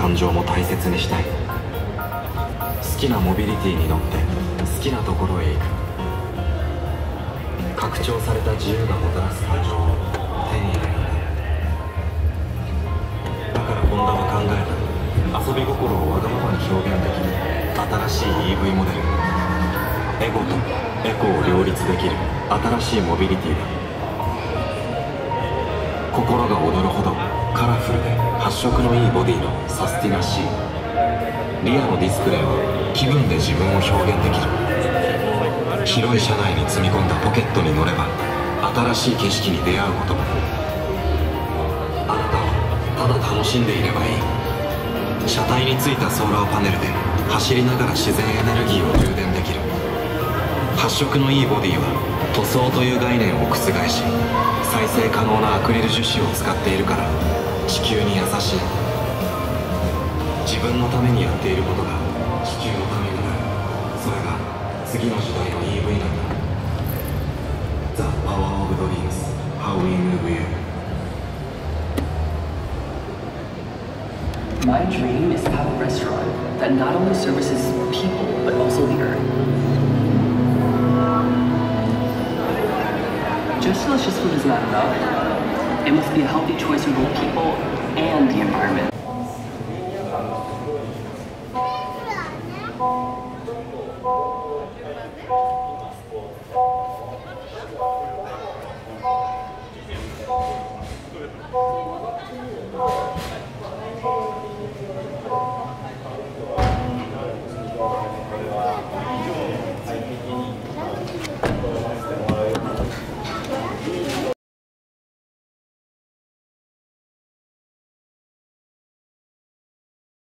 感情も大切にしたい。好きなモビリティに乗って好きなところへ行く。拡張された自由がもたらす感情を手に入れるんだ。だからホンダは考えた。遊び心をわがままに表現できる新しい EV モデル。エゴとエコを両立できる新しいモビリティだ。心が躍るほどカラフルで発色のいいボディのサスティナ C。 リアのディスプレイは気分で自分を表現できる。広い車内に積み込んだポケットに乗れば新しい景色に出会うことも。あなたはただ楽しんでいればいい。車体についたソーラーパネルで走りながら自然エネルギーを充電できる。発色のいいボディは塗装という概念を覆し、再生可能なアクリル樹脂を使っているから地球に優しい。自分のためにやっていることが地球のためになる。それが次の時代の EV なんだ。 The Power of Dreams How We Move You。 My dream is to have a restaurant that not only services people but also the earth. Just delicious food is not enough. It must be a healthy choice for both people and the environment.